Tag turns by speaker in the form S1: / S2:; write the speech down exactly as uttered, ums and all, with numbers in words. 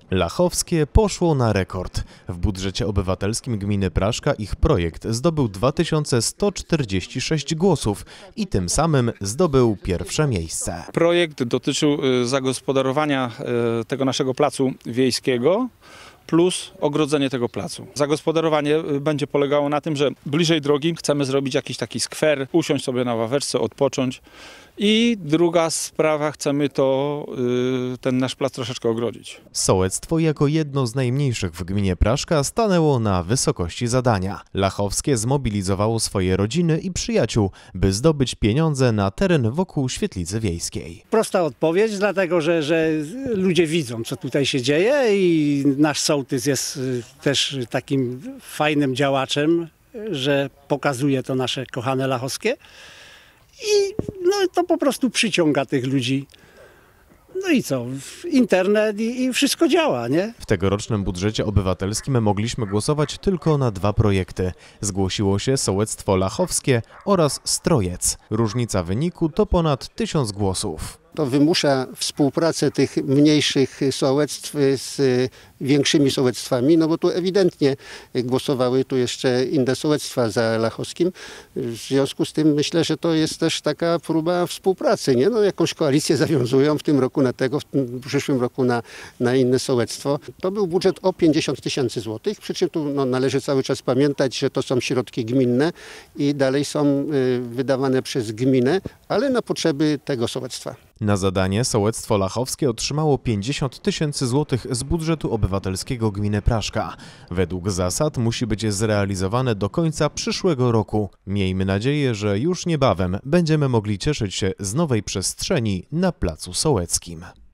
S1: Lachowskie poszło na rekord. W budżecie obywatelskim gminy Praszka ich projekt zdobył dwa tysiące sto czterdzieści sześć głosów i tym samym zdobył pierwsze miejsce.
S2: Projekt dotyczył zagospodarowania tego naszego placu wiejskiego plus ogrodzenie tego placu. Zagospodarowanie będzie polegało na tym, że bliżej drogi chcemy zrobić jakiś taki skwer, usiąść sobie na ławeczce, odpocząć. I druga sprawa, chcemy to, ten nasz plac troszeczkę ogrodzić.
S1: Sołectwo jako jedno z najmniejszych w gminie Praszka stanęło na wysokości zadania. Lachowskie zmobilizowało swoje rodziny i przyjaciół, by zdobyć pieniądze na teren wokół świetlicy wiejskiej.
S3: Prosta odpowiedź, dlatego że, że ludzie widzą, co tutaj się dzieje i nasz sołtys jest też takim fajnym działaczem, że pokazuje to nasze kochane Lachowskie. I no, to po prostu przyciąga tych ludzi. No i co? Internet i, i wszystko działa, nie?
S1: W tegorocznym budżecie obywatelskim mogliśmy głosować tylko na dwa projekty. Zgłosiło się Sołectwo Lachowskie oraz Strojec. Różnica wyniku to ponad tysiąc głosów.
S4: To wymusza współpracę tych mniejszych sołectw z większymi sołectwami, no bo tu ewidentnie głosowały tu jeszcze inne sołectwa za Lachowskim. W związku z tym myślę, że to jest też taka próba współpracy, nie? No, jakąś koalicję zawiązują w tym roku na tego, w przyszłym roku na, na inne sołectwo. To był budżet o pięćdziesiąt tysięcy złotych, przy czym tu no, należy cały czas pamiętać, że to są środki gminne i dalej są y, wydawane przez gminę, ale na potrzeby tego sołectwa.
S1: Na zadanie Sołectwo Lachowskie otrzymało pięćdziesiąt tysięcy złotych z budżetu obywatelskiego gminy Praszka. Według zasad musi być zrealizowane do końca przyszłego roku. Miejmy nadzieję, że już niebawem będziemy mogli cieszyć się z nowej przestrzeni na placu sołeckim.